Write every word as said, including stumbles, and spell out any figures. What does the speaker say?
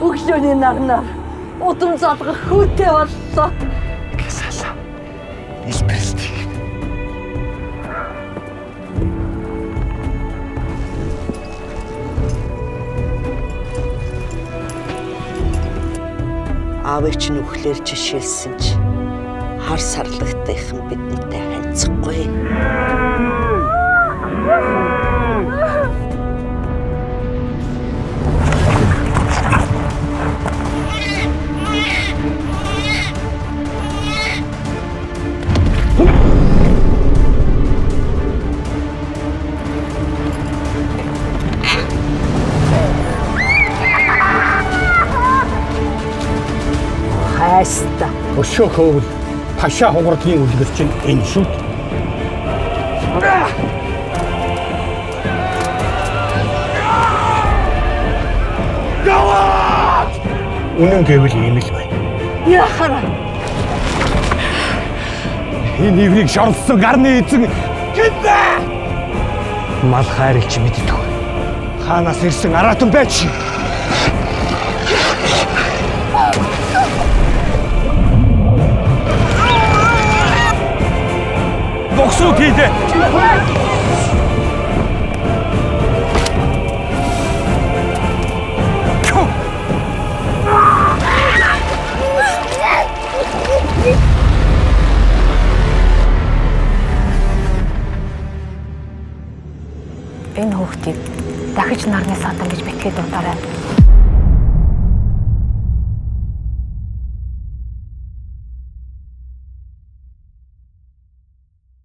Өглөөний нарнаар удам залгах хүүтэй боллоо. Гэсэлээ. Испэстик. Аавыг чинь үхлээр жишээлсэн ч хар сарлагтайхан бидэнтэй ханцахгүй. Хайста. Өшөө хөвөл Паша хугардлын үлгэр чинь энэ шүү. Яваа! Үнэн гэвэл ийм л байна. Яхара. Энэ иврийг шоролцсон гарны эзэн Kinsman! Мал хайрлж мэддэг. Хаанаас ирсэн аратан байж. Боксуу хийдэ. Энэ хүүхдийг дахиж нарны сандан гэж битгээд удаарай.